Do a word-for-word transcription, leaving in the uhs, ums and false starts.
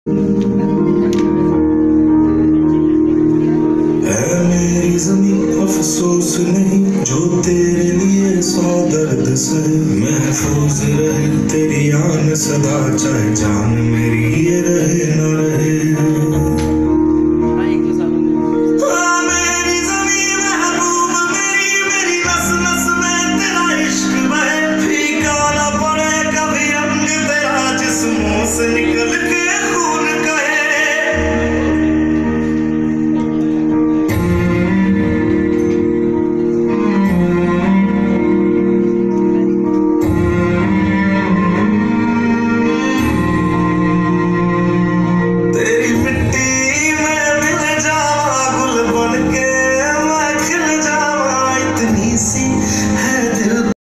है मेरी ज़मीं अफसोस नहीं जो तेरे लिए सौ दर्द सहे, महफूज रहे तेरी आन सदा चाहे जान मेरी